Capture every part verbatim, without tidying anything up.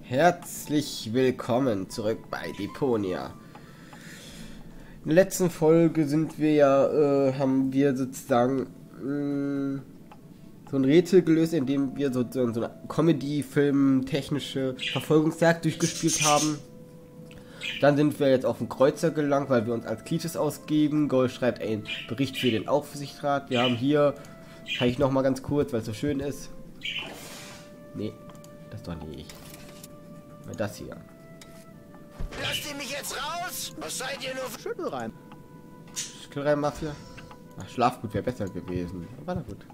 Herzlich willkommen zurück bei Deponia. In der letzten Folge sind wir ja, äh, haben wir sozusagen mh, so ein Rätsel gelöst, in dem wir so, so, so eine Comedy-Film technische Verfolgungsjagd durchgespielt haben. Dann sind wir jetzt auf den Kreuzer gelangt, weil wir uns als Klitus ausgeben. Gold schreibt einen Bericht für den Aufsichtsrat. Wir haben hier, kann ich noch mal ganz kurz, weil es so schön ist. Nee, das ist doch nicht. Das hier. Lasst ihr mich jetzt raus? Was seid ihr nur für Schüttelreim? Schüttelreim-Mafia? Ach, Schlafgut wäre besser gewesen. Aber na gut.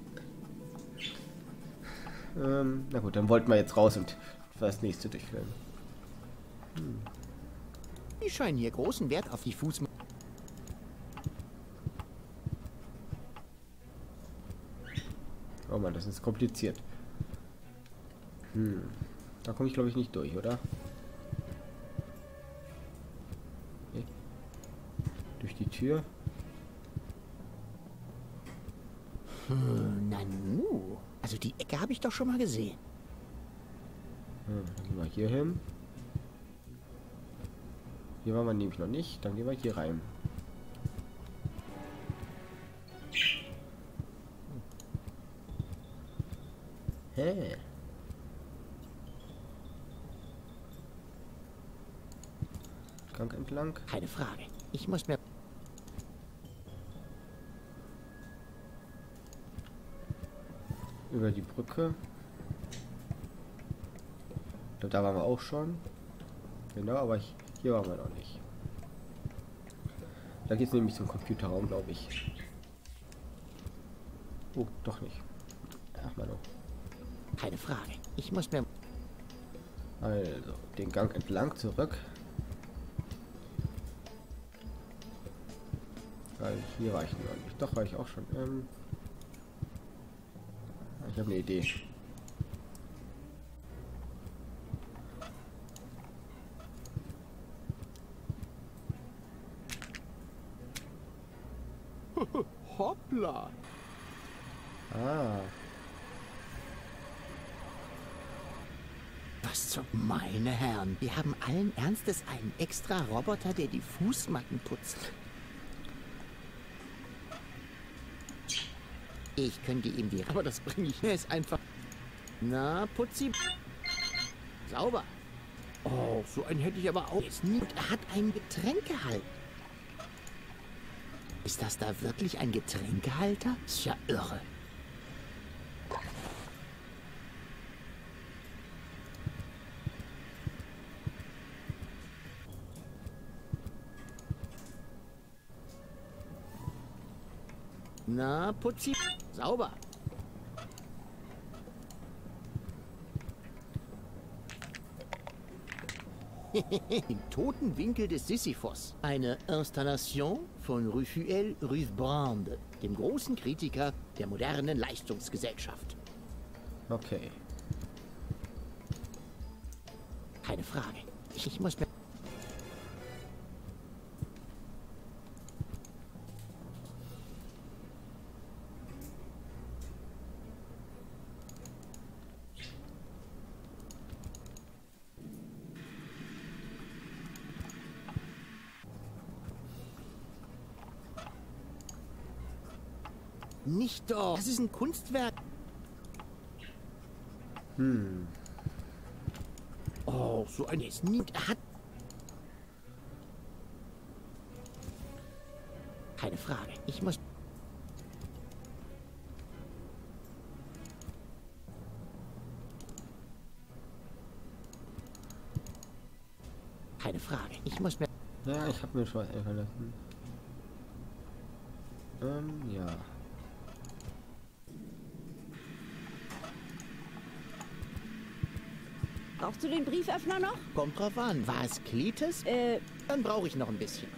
Ähm, na gut, dann wollten wir jetzt raus und das nächste durchführen. Hm. Die scheinen hier großen Wert auf die Fuß... Oh Mann, das ist kompliziert. Hm. Da komme ich glaube ich nicht durch, oder? Okay. Durch die Tür. Hm, Nanu. Also die Ecke habe ich doch schon mal gesehen. Hm, dann gehen wir hier hin. Hier war man nämlich noch nicht. Dann gehen wir hier rein. Hä? Hey. Gang entlang. Keine Frage. Ich muss mir... Über die Brücke. Da waren wir auch schon. Genau, aber ich, hier waren wir noch nicht. Da geht es nämlich zum Computerraum, glaube ich. Oh, doch nicht. Ach mal noch. Keine Frage. Ich muss mir... Also, den Gang entlang zurück. Weil hier war ich noch nicht. Doch, war ich auch schon. Ähm ich habe eine Idee. Hoppla. Ah. Was zum... Meine Herren, wir haben allen Ernstes einen extra Roboter, der die Fußmatten putzt. Ich könnte ihm die... Aber das bringe ich... Er ist einfach... Na, Putzi... Sauber. Oh, so einen hätte ich aber auch... Und er hat einen Getränkehalter. Ist das da wirklich ein Getränkehalter? Ist ja irre. Na, Putzi... Sauber. Im toten Winkel des Sisyphos. Eine Installation von Raphael Ruysbrand, dem großen Kritiker der modernen Leistungsgesellschaft. Okay. Keine Frage. Ich, ich muss mir... Nicht doch. Das ist ein Kunstwerk. Hm. Oh, so ein ist nie. Er hat... Keine Frage. Ich muss... Keine Frage. Ich muss mir... Ja, ich habe mir schon was einfallen lassen. Ähm, ja. Brauchst du den Brieföffner noch? Kommt drauf an. War es Klitus? Äh, Dann brauche ich noch ein bisschen.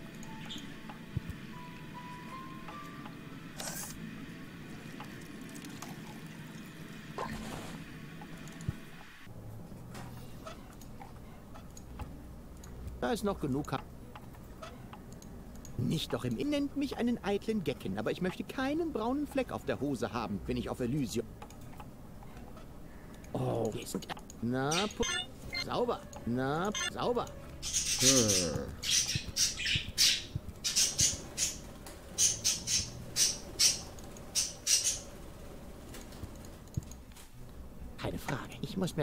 Da ist noch genug. Ha Nicht doch im Innen nennt mich einen eitlen Gecken, aber ich möchte keinen braunen Fleck auf der Hose haben, wenn ich auf Elysium... Oh, hier ist... Na, sauber. Na, sauber. Hm. Keine Frage. Ich muss mir...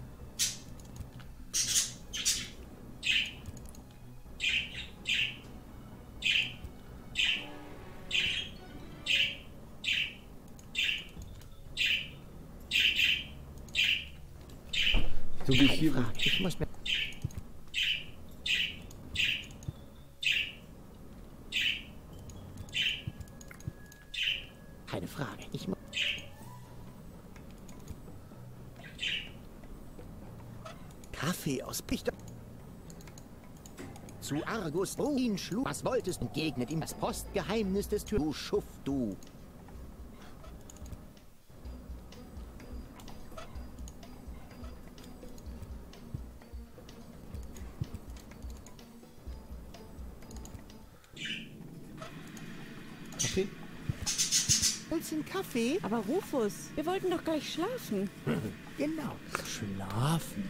So wie hier. Frage. Ich muss mir... Keine Frage. Ich muss... Kaffee aus Pichter. Zu Argus, oh, ihn schlug. Was wolltest du? Entgegnet ihm das Postgeheimnis des Tür. Du Schuft, du. Kaffee? Willst du einen Kaffee? Aber Rufus, wir wollten doch gleich schlafen. Genau. Schlafen.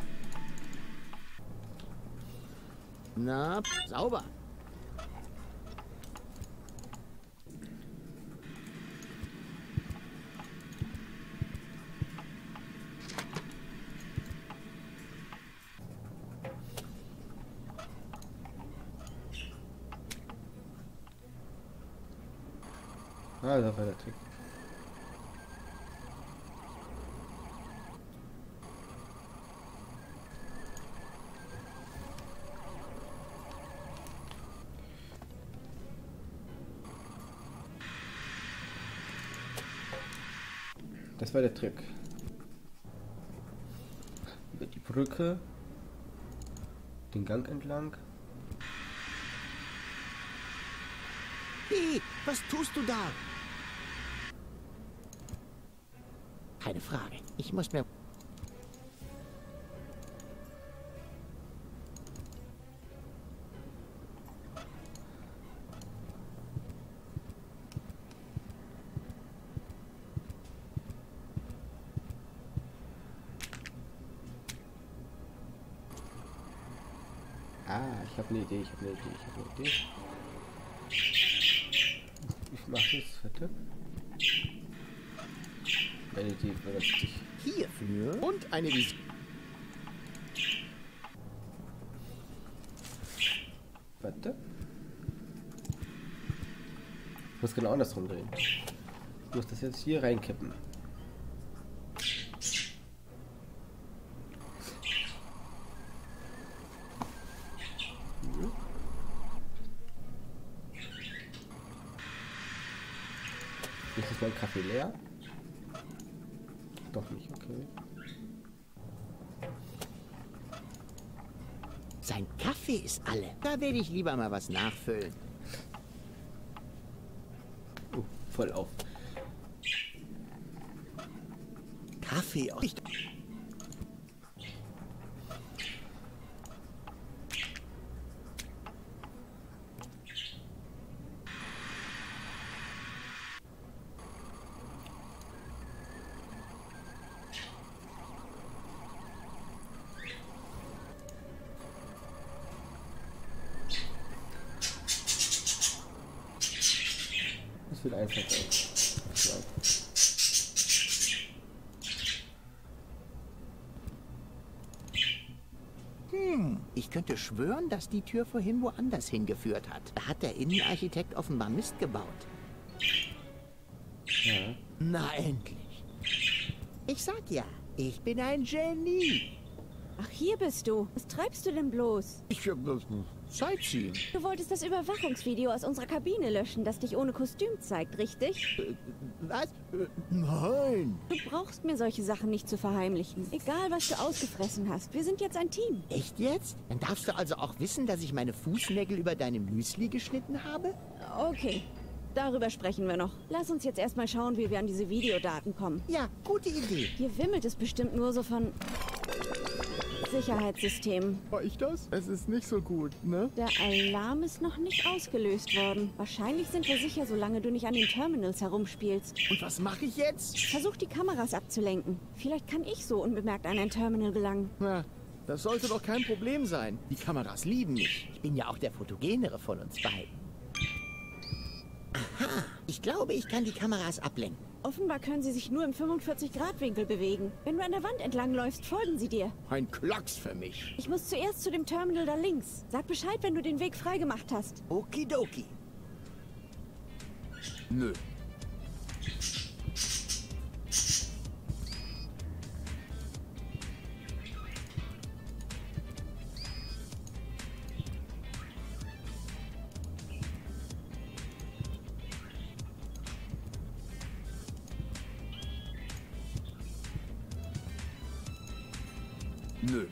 Na, sauber. Ah, da war der Trick. Das war der Trick. Über die Brücke, den Gang entlang. Hey, was tust du da? Keine Frage. Ich muss mir... Ah, ich habe eine Idee, ich habe eine Idee, ich habe eine Idee. Ich mache das, warte. Meine Idee war richtig. Hierfür und eine Visite. Warte. Ich muss genau andersrum drehen. Ich muss das jetzt hier reinkippen. Jetzt ist mein Kaffee leer. Doch nicht, okay. Sein Kaffee ist alle. Da werde ich lieber mal was nachfüllen. Oh, voll auf. Kaffee aus... Das wird einfach aus. Hm, ich könnte schwören, dass die Tür vorhin woanders hingeführt hat. Da hat der Innenarchitekt offenbar Mist gebaut. Ja. Na endlich. Ich sag ja, ich bin ein Genie. Ach, hier bist du. Was treibst du denn bloß? Ich will bloß Sightseeing. Du wolltest das Überwachungsvideo aus unserer Kabine löschen, das dich ohne Kostüm zeigt, richtig? Äh, was? Äh, nein. Du brauchst mir solche Sachen nicht zu verheimlichen. Egal, was du ausgefressen hast. Wir sind jetzt ein Team. Echt jetzt? Dann darfst du also auch wissen, dass ich meine Fußnägel über deine Müsli geschnitten habe? Okay, darüber sprechen wir noch. Lass uns jetzt erstmal schauen, wie wir an diese Videodaten kommen. Ja, gute Idee. Hier wimmelt es bestimmt nur so von Sicherheitssystemen. War ich das? Es ist nicht so gut, ne? Der Alarm ist noch nicht ausgelöst worden. Wahrscheinlich sind wir sicher, solange du nicht an den Terminals herumspielst. Und was mache ich jetzt? Versuch die Kameras abzulenken. Vielleicht kann ich so unbemerkt an ein Terminal gelangen. Na, Das sollte doch kein Problem sein. Die Kameras lieben mich. Ich bin ja auch der Fotogenere von uns beiden. Aha, ich glaube, ich kann die Kameras ablenken. Offenbar können sie sich nur im fünfundvierzig Grad Winkel bewegen. Wenn du an der Wand entlang läufst, folgen sie dir. Ein Klacks für mich. Ich muss zuerst zu dem Terminal da links. Sag Bescheid, wenn du den Weg freigemacht hast. Okidoki. Nö. Nö.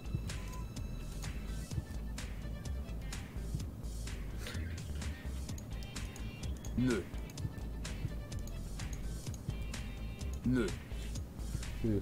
Nö. Nö. Nö.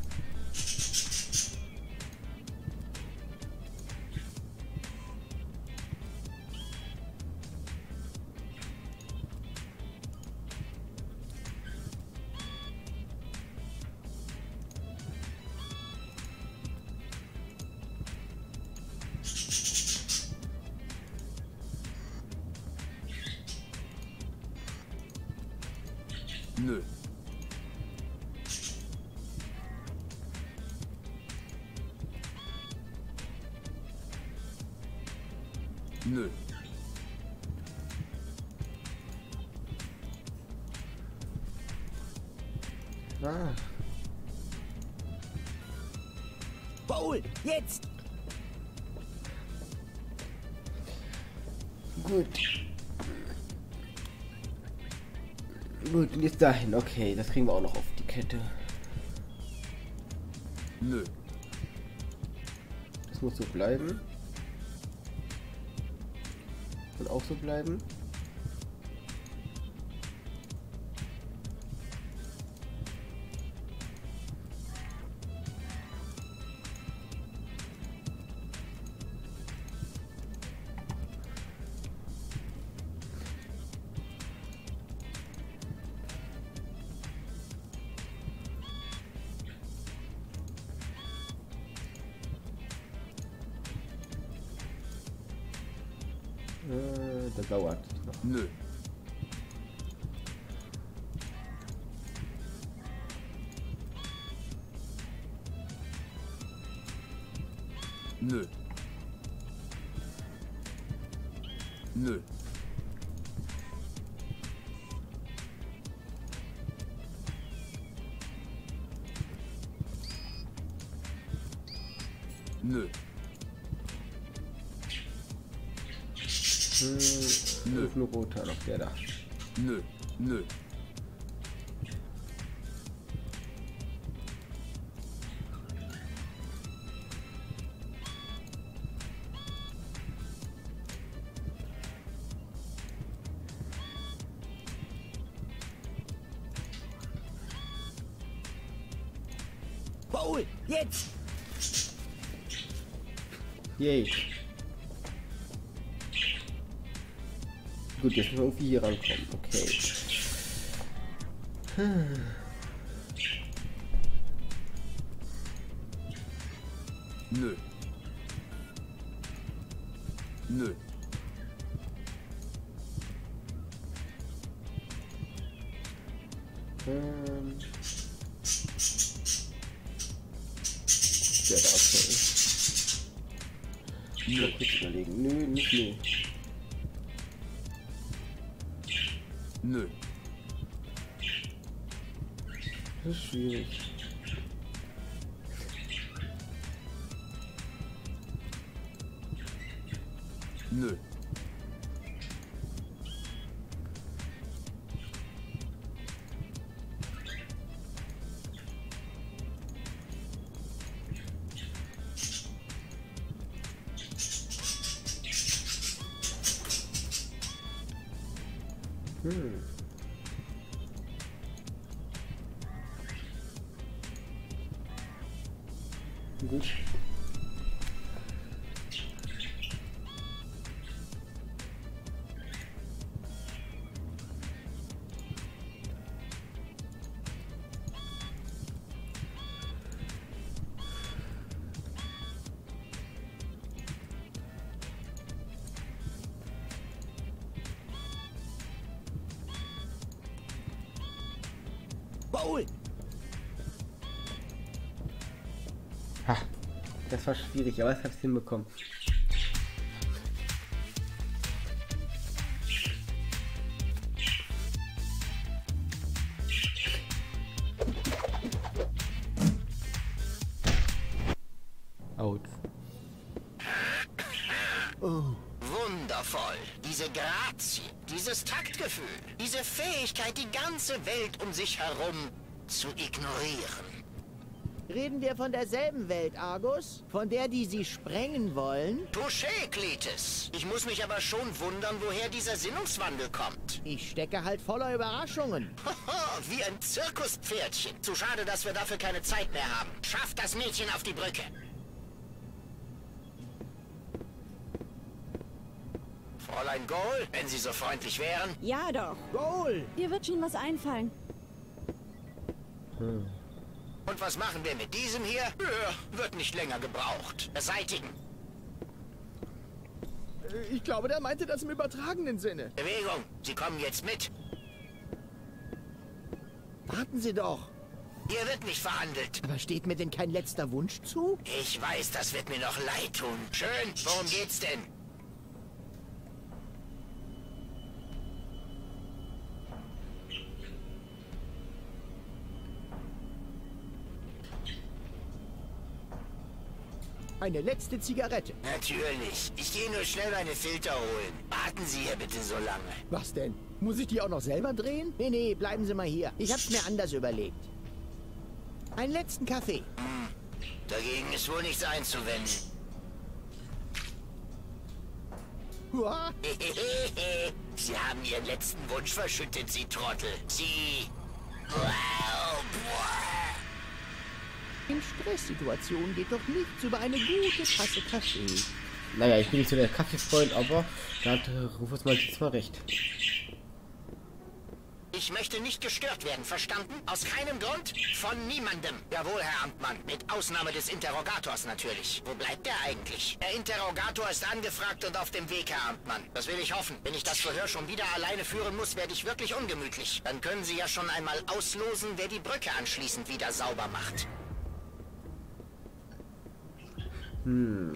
Nö. Nö. Ah. Paul, jetzt! Gut. Gut, und jetzt dahin. Okay, das kriegen wir auch noch auf die Kette. Nö. Das muss so bleiben. Und auch so bleiben. Äh, das dauert noch. Nö. Nö. Nö. Nö. Hm, Nö. ist nur roter noch, der da. Nö. Nö. Paul, jetzt! Yay. Gut, jetzt müssen wir irgendwie hier rankommen. Okay. Hm. Nö. Nö. Ähm. Der da okay. Nö. Mal kurz überlegen. Nö, nicht nö. Nö. Das ist schwierig. Nö. Hm. Gut. Goal! Ha, das war schwierig, aber ich hab's hinbekommen. Out. Oh. Wundervoll. Diese Grazie, dieses Taktgefühl, diese Fähigkeit, die ganze Welt um sich herum zu ignorieren. Reden wir von derselben Welt, Argus? Von der, die sie sprengen wollen? Touché, Cletus. Ich muss mich aber schon wundern, woher dieser Sinnungswandel kommt. Ich stecke halt voller Überraschungen. Haha, wie ein Zirkuspferdchen. Zu schade, dass wir dafür keine Zeit mehr haben. Schafft das Mädchen auf die Brücke. Fräulein Goal, wenn Sie so freundlich wären. Ja doch. Goal! Dir wird schon was einfallen. Hm. Und was machen wir mit diesem hier? Ja, wird nicht länger gebraucht. Beseitigen. Ich glaube, der meinte das im übertragenen Sinne. Bewegung, Sie kommen jetzt mit. Warten Sie doch. Hier wird nicht verhandelt. Aber steht mir denn kein letzter Wunsch zu? Ich weiß, das wird mir noch leid tun. Schön, worum geht's denn? Eine letzte Zigarette. Natürlich. Ich gehe nur schnell meine Filter holen. Warten Sie hier bitte so lange. Was denn? Muss ich die auch noch selber drehen? Nee, nee, bleiben Sie mal hier. Ich hab's mir anders überlegt. Einen letzten Kaffee. Hm. Dagegen ist wohl nichts einzuwenden. Hua. Sie haben Ihren letzten Wunsch verschüttet, Sie Trottel. Sie... Wow. In Stresssituationen geht doch nichts über eine gute Tasse Kaffee. Naja, ich bin nicht so der Kaffeefreund, aber da hat Rufus mal diesmal recht. Ich möchte nicht gestört werden, verstanden? Aus keinem Grund? Von niemandem. Jawohl, Herr Amtmann. Mit Ausnahme des Interrogators natürlich. Wo bleibt der eigentlich? Der Interrogator ist angefragt und auf dem Weg, Herr Amtmann. Das will ich hoffen. Wenn ich das Verhör schon wieder alleine führen muss, werde ich wirklich ungemütlich. Dann können Sie ja schon einmal auslosen, wer die Brücke anschließend wieder sauber macht. Hm.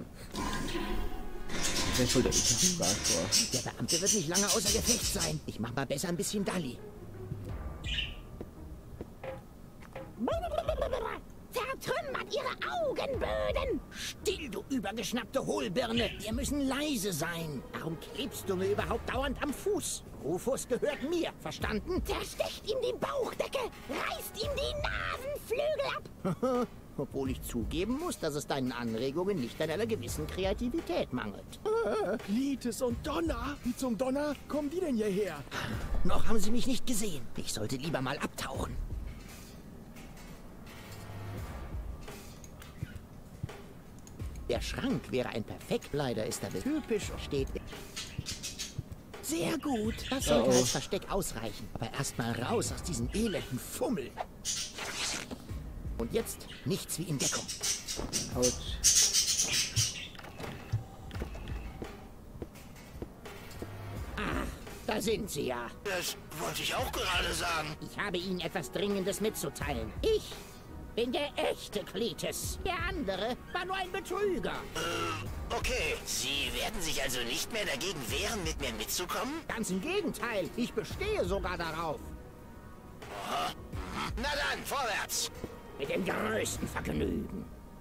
Der, der, der Beamte wird nicht lange außer Gefecht sein. Ich mach mal besser ein bisschen Dalli. Zertrümmert ihre Augenböden! Still, du übergeschnappte Hohlbirne! Wir müssen leise sein. Warum klebst du mir überhaupt dauernd am Fuß? Rufus gehört mir, verstanden? Zerstecht ihm die Bauchdecke! Reißt ihm die Nasenflügel ab! Obwohl ich zugeben muss, dass es deinen Anregungen nicht an einer gewissen Kreativität mangelt. Äh, Cletus und Donner? Wie zum Donner kommen die denn hierher? Noch haben sie mich nicht gesehen. Ich sollte lieber mal abtauchen. Der Schrank wäre ein perfekt. Leider ist er typisch steht. Sehr gut. Das sollte Oh. als Versteck ausreichen. Aber erstmal raus aus diesem elenden Fummel. Und jetzt nichts wie in Deckung. Autsch. Ach, da sind sie ja. Das wollte ich auch gerade sagen. Ich habe Ihnen etwas Dringendes mitzuteilen. Ich bin der echte Cletus. Der andere war nur ein Betrüger. Äh, okay. Sie werden sich also nicht mehr dagegen wehren, mit mir mitzukommen? Ganz im Gegenteil. Ich bestehe sogar darauf. Aha. Na dann, vorwärts. Mit dem größten Vergnügen.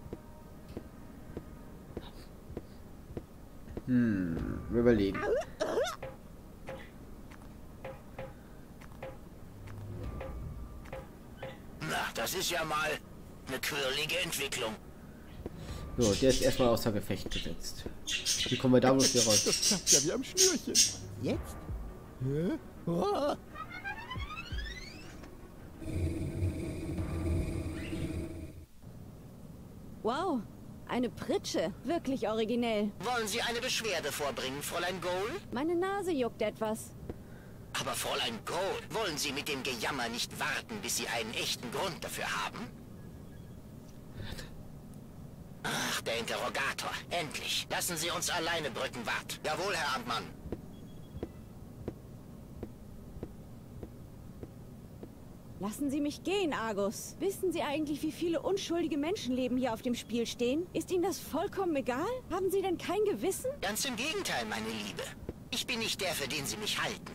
Hm, wir überlegen. Na, das ist ja mal eine quirlige Entwicklung. So, der ist erstmal außer Gefecht gesetzt. Wie kommen wir da bloß hier raus? Das klappt ja wie am Schnürchen. Jetzt? Hä? Oh. Wow, eine Pritsche. Wirklich originell. Wollen Sie eine Beschwerde vorbringen, Fräulein Goal? Meine Nase juckt etwas. Aber Fräulein Goal, wollen Sie mit dem Gejammer nicht warten, bis Sie einen echten Grund dafür haben? Ach, der Interrogator. Endlich. Lassen Sie uns alleine, Brückenwart. Jawohl, Herr Amtmann. Lassen Sie mich gehen, Argus. Wissen Sie eigentlich, wie viele unschuldige Menschenleben hier auf dem Spiel stehen? Ist Ihnen das vollkommen egal? Haben Sie denn kein Gewissen? Ganz im Gegenteil, meine Liebe. Ich bin nicht der, für den Sie mich halten.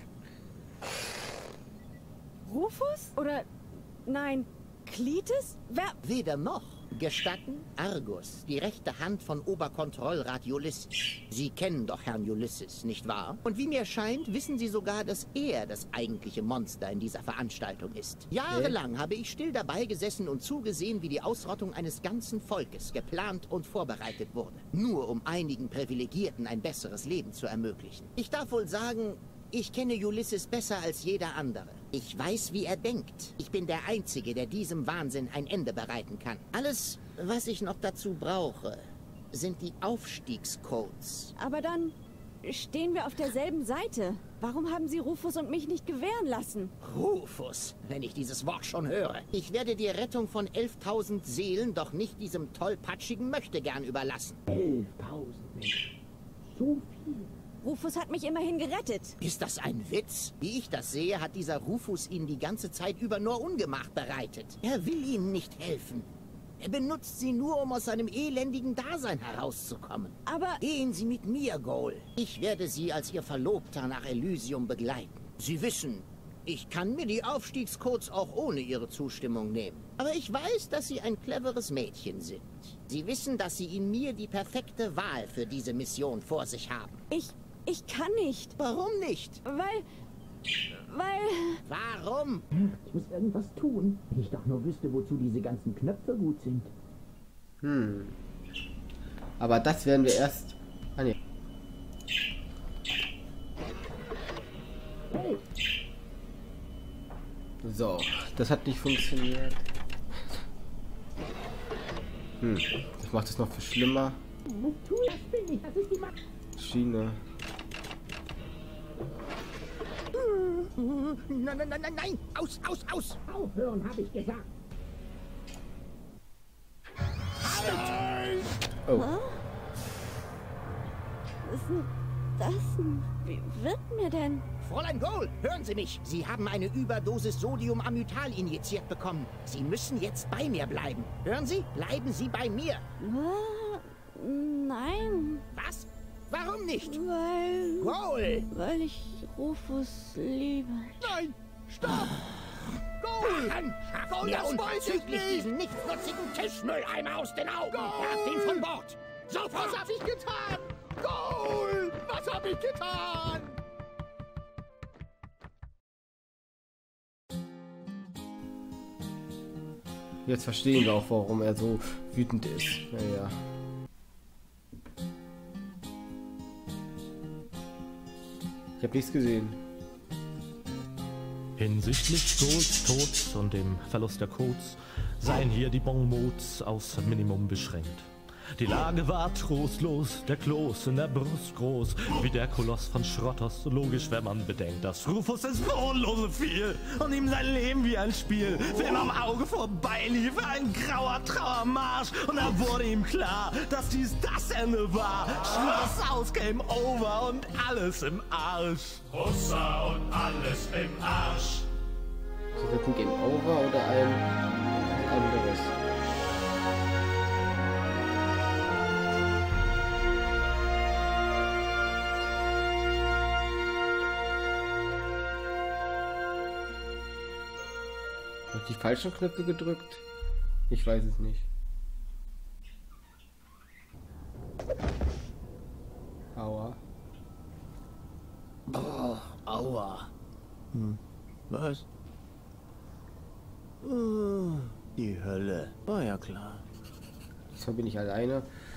Rufus? Oder... nein, Cletus? Wer... Weder noch. Gestatten, Argus, die rechte Hand von Oberkontrollrat Ulysses. Sie kennen doch Herrn Ulysses, nicht wahr? Und wie mir scheint, wissen Sie sogar, dass er das eigentliche Monster in dieser Veranstaltung ist. Jahrelang habe ich still dabei gesessen und zugesehen, wie die Ausrottung eines ganzen Volkes geplant und vorbereitet wurde. Nur um einigen Privilegierten ein besseres Leben zu ermöglichen. Ich darf wohl sagen, ich kenne Ulysses besser als jeder andere. Ich weiß, wie er denkt. Ich bin der Einzige, der diesem Wahnsinn ein Ende bereiten kann. Alles, was ich noch dazu brauche, sind die Aufstiegscodes. Aber dann stehen wir auf derselben Seite. Warum haben Sie Rufus und mich nicht gewähren lassen? Rufus, wenn ich dieses Wort schon höre. Ich werde die Rettung von elftausend Seelen doch nicht diesem tollpatschigen Möchtegern überlassen. elftausend Menschen. So viel. Rufus hat mich immerhin gerettet. Ist das ein Witz? Wie ich das sehe, hat dieser Rufus Ihnen die ganze Zeit über nur Ungemach bereitet. Er will Ihnen nicht helfen. Er benutzt Sie nur, um aus seinem elendigen Dasein herauszukommen. Aber... Gehen Sie mit mir, Goal. Ich werde Sie als Ihr Verlobter nach Elysium begleiten. Sie wissen, ich kann mir die Aufstiegscodes auch ohne Ihre Zustimmung nehmen. Aber ich weiß, dass Sie ein cleveres Mädchen sind. Sie wissen, dass Sie in mir die perfekte Wahl für diese Mission vor sich haben. Ich... ich kann nicht. Warum nicht? Weil... weil... Warum? Ich muss irgendwas tun. Wenn ich doch nur wüsste, wozu diese ganzen Knöpfe gut sind. Hm. Aber das werden wir erst... Ah, nee. Hey. So, das hat nicht funktioniert. Hm, das macht es noch viel schlimmer. Was tue ich? Das bin ich. Das ist die Macht. Schiene. Nein, nein, nein, nein, nein! Aus, aus, aus! Aufhören, habe ich gesagt. Halt! Oh. Was ist denn das denn? Wie wird mir denn? Fräulein Goal, hören Sie mich! Sie haben eine Überdosis Sodiumamytal injiziert bekommen. Sie müssen jetzt bei mir bleiben. Hören Sie? Bleiben Sie bei mir! Ah, nein, Was? Warum nicht? weil... Goal! weil ich Rufus liebe. Nein! Stopp! Goal! Mann, schaff Goal, mir das weiß ich unverzüglich nicht! diesen nichtsnutzigen Tischmülleimer aus den Augen! Werft ihn von Bord! Sofort! Was hab ich getan? Goal! Was hab ich getan? Jetzt verstehen wir auch, warum er so wütend ist. Naja. Ich habe nichts gesehen. Hinsichtlich Goals Tod und dem Verlust der Codes seien hier die Bonmots aufs Minimum beschränkt. Die Lage war trostlos, der Kloß in der Brust groß, wie der Koloss von Schrottos. Logisch, wenn man bedenkt, dass Rufus ins Bodenlose fiel und ihm sein Leben wie ein Spiel für ihn am Auge vorbeilief, ein grauer Trauermarsch. Und da wurde ihm klar, dass dies das Ende war. Schloss aus, Game Over und alles im Arsch. Russa und alles im Arsch. Ist das jetzt ein Game Over oder ein anderes? Habe ich die falschen Knöpfe gedrückt? Ich weiß es nicht. Aua. Oh, aua. Hm. Was? Oh, die Hölle. War ja klar. Diesmal bin ich alleine.